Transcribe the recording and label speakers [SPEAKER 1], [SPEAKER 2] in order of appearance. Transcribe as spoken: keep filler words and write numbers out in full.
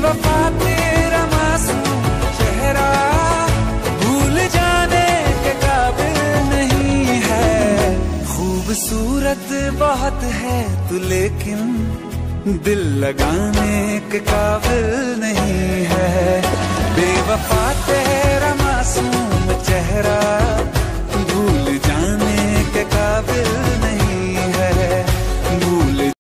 [SPEAKER 1] बेवफा तेरा मासूम चेहरा भूल जाने के काबिल नहीं है। खूबसूरत बहुत है तू लेकिन दिल लगाने के काबिल नहीं है। बेवफा तेरा